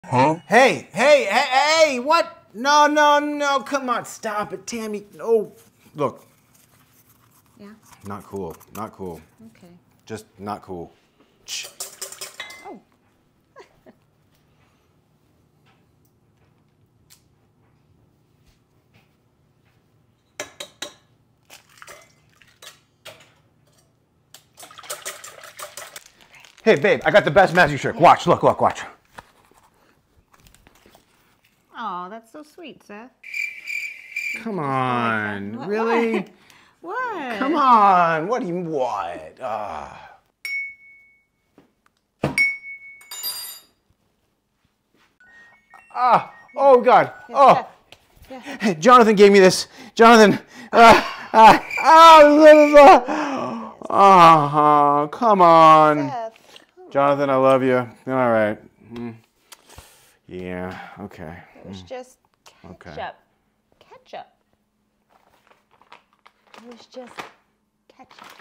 Huh? Hey, hey, hey, hey, what? No, no, no, come on, stop it, Tammy. No. Look. Yeah? Not cool, not cool. Okay. Just not cool. Shh. Oh. Hey, babe, I got the best magic trick. Watch, look, look, watch. Oh, that's so sweet, Seth. Come on, What? really? What? Come on, what do you want? Oh God, oh. Yeah. Jonathan gave me this. Jonathan, come on. Seth. Jonathan, I love you. All right. Yeah, okay. It was just ketchup. Okay. Ketchup. It was just ketchup.